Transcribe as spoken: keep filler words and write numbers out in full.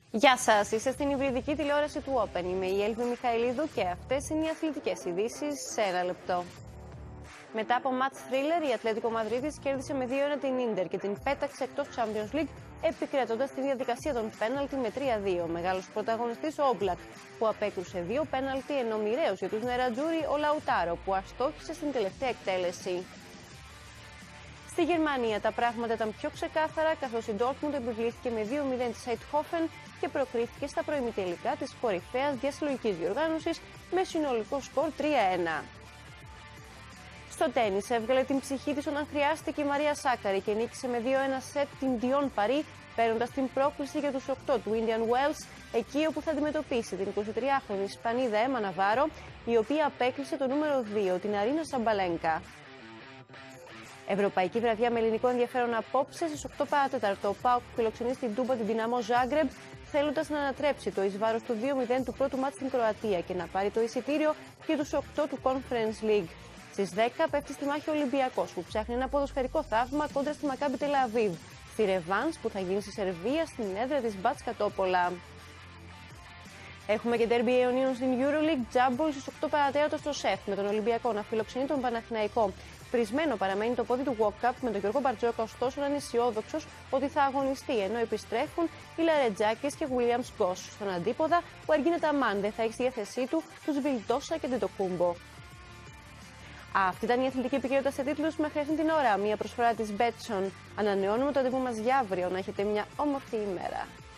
Γεια σας, είστε στην υβριδική τηλεόραση του Open. Είμαι η Έλβη Μιχαηλίδου και αυτές είναι οι αθλητικές ειδήσεις σε ένα λεπτό. Μετά από match thriller, η Ατλέτικο Μαδρίτης κέρδισε με δύο ένα την Ίντερ και την πέταξε εκτός Champions League, επικρατώντας τη διαδικασία των πέναλτι με τρία δύο. Μεγάλος πρωταγωνιστής ο Όμπλακ, που απέκρουσε δύο πέναλτι, ενώ μοιραίος για τους Νερατζούρι ο Λαουτάρο, που αστόχησε στην τελευταία εκτέλεση. Στη Γερμανία τα πράγματα ήταν πιο ξεκάθαρα, καθώς η Dortmund επιβλήθηκε με δύο μηδέν τη Eindhoven και προκρίθηκε στα προημιτελικά της κορυφαίας διασυλλογικής διοργάνωσης με συνολικό σκορ τρία ένα. Στο τένις έβγαλε την ψυχή της όταν χρειάστηκε η Μαρία Σάκαρη και νίκησε με δύο ένα σετ την Dion Paris, παίρνοντας την πρόκληση για τους οκτώ του Indian Wells, εκεί όπου θα αντιμετωπίσει την εικοσιτριάχρονη Ισπανίδα Έμα Ναβάρο, η οποία απέκλεισε το νούμερο δύο, την Αρίνα Σαμπαλένκα. Ευρωπαϊκή βραδιά με ελληνικό ενδιαφέρον απόψε στις οκτώ παρά τέταρτο. Ο ΠΑΟΚ φιλοξενεί στην Τούμπα την Δυναμό Ζάγκρεμπ, θέλοντας να ανατρέψει το εις βάρος του δύο μηδέν του πρώτου μάτς στην Κροατία και να πάρει το εισιτήριο για τους οκτώ του Conference League. Στις δέκα πέφτει στη μάχη ο Ολυμπιακός, που ψάχνει ένα ποδοσφαιρικό θαύμα κόντρα στη Μακάμπι Τελ-Αβίβ, στη ρεβάνς που θα γίνει στη Σερβία στην έδρα της Μπάτς Τόπολα. Έχουμε και ντέρμπι αιωνίων στην EuroLeague, τζάμπολ στις οκτώ παρά τέταρτο στο ΣΕΦ, με τον Ολυμπιακό να φιλοξενεί τον Παναθηναϊκό. Πρισμένο παραμένει το πόδι του Walk Cup, με τον Γιώργο Μπαρτζόκα ωστόσο να είναι αισιόδοξος ότι θα αγωνιστεί, ενώ επιστρέφουν οι Λαρετζάκης και Williams Goss. Στον αντίποδα, ο Αργίνε Ταμάν δεν θα έχει στη διάθεσή του τους Βιλντόσα και Ντετοκούμπο. Αυτή ήταν η αθλητική επικαιρότητα σε τίτλους μέχρι αυτήν την ώρα. Μια προσφορά της Betson. Ανανεώνουμε το ραντεβού μας για αύριο. Να έχετε μια όμορφη ημέρα.